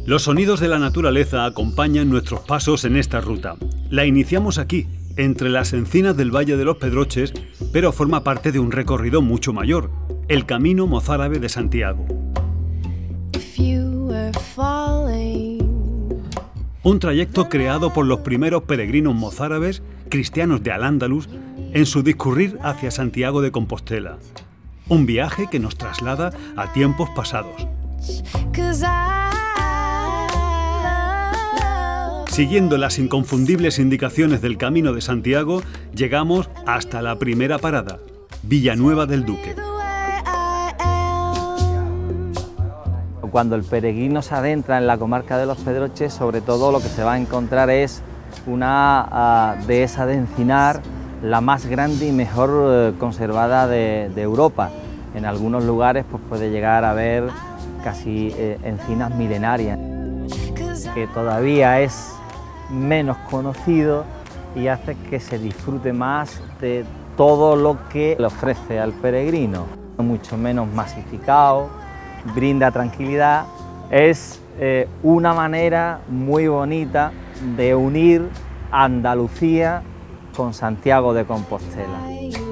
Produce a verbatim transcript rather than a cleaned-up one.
Los sonidos de la naturaleza acompañan nuestros pasos en esta ruta. La iniciamos aquí, entre las encinas del Valle de los Pedroches, pero forma parte de un recorrido mucho mayor, el Camino Mozárabe de Santiago. Un trayecto creado por los primeros peregrinos mozárabes, cristianos de Al-Ándalus, en su discurrir hacia Santiago de Compostela. Un viaje que nos traslada a tiempos pasados. Siguiendo las inconfundibles indicaciones del Camino de Santiago, llegamos hasta la primera parada, Villanueva del Duque. Cuando el peregrino se adentra en la comarca de los Pedroches, sobre todo lo que se va a encontrar es una uh, dehesa de encinar, la más grande y mejor uh, conservada de, de Europa. En algunos lugares pues, puede llegar a ver casi eh, encinas milenarias, que todavía es menos conocido y hace que se disfrute más de todo lo que le ofrece al peregrino. Mucho menos masificado, brinda tranquilidad, es eh, una manera muy bonita de unir Andalucía con Santiago de Compostela.